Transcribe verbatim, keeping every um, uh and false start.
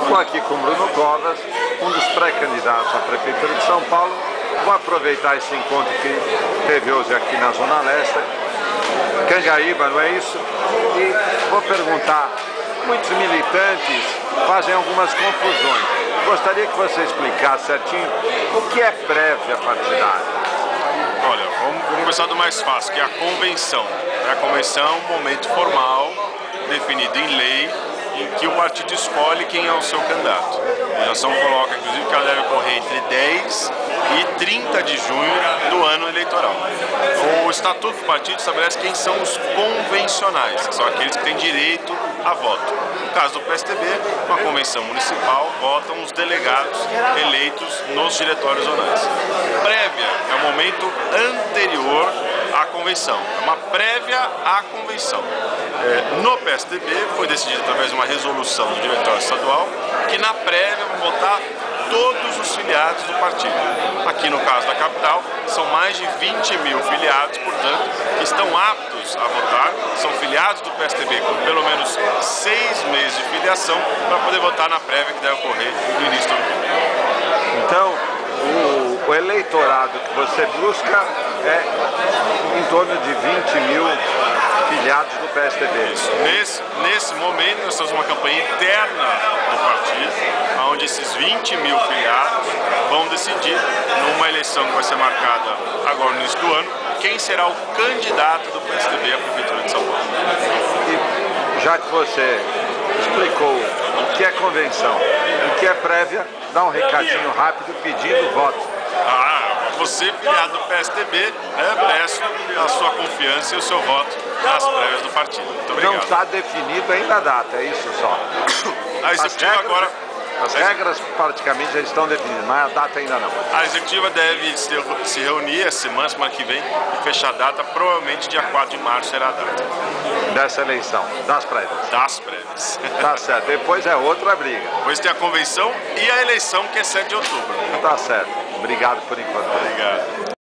Estou aqui com o Bruno Covas, um dos pré-candidatos à Prefeitura de São Paulo. Vou aproveitar esse encontro que teve hoje aqui na Zona Leste, Cangaíba, não é isso? E vou perguntar, muitos militantes fazem algumas confusões. Gostaria que você explicasse certinho o que é prévia partidária. Olha, vamos, vamos começar do mais fácil, que é a convenção. A convenção é um momento formal, definido em lei, em que o partido escolhe quem é o seu candidato. A legislação coloca, inclusive, que ela deve ocorrer entre dez e trinta de junho do ano eleitoral. O Estatuto do Partido estabelece quem são os convencionais, que são aqueles que têm direito a voto. No caso do P S D B, uma convenção municipal, votam os delegados eleitos nos diretórios zonais. Prévia é o momento anterior à convenção, é uma prévia à convenção. É, no P S D B foi decidido através de uma resolução do diretório estadual que na prévia vão votar todos os filiados do partido. Aqui no caso da capital, são mais de vinte mil filiados, portanto, que estão aptos a votar, são filiados do P S D B com pelo menos seis meses de filiação para poder votar na prévia que deve ocorrer no início do ano. Então, o, o eleitorado que você busca é em torno de vinte mil filiados do P S D B. Isso. Nesse, nesse momento, nós temos uma campanha interna do partido, onde esses vinte mil filiados vão decidir, numa eleição que vai ser marcada agora no início do ano, quem será o candidato do P S D B à Prefeitura de São Paulo. E já que você explicou o que é convenção, o que é prévia, dá um recadinho rápido pedindo voto. Ah, você, filiado do P S D B, né, peço a sua confiança e o seu voto nas prévias do partido. Muito obrigado. Não está definido ainda a data, é isso só. A executiva agora... As regras praticamente já estão definidas, mas a data ainda não. A executiva deve se reunir essa semana, semana que vem, e fechar a data, provavelmente dia quatro de março será a data. Dessa eleição, das prévias. Das prévias. Tá certo, depois é outra briga. Depois tem a convenção e a eleição, que é sete de outubro. Tá certo, obrigado por informar. Obrigado.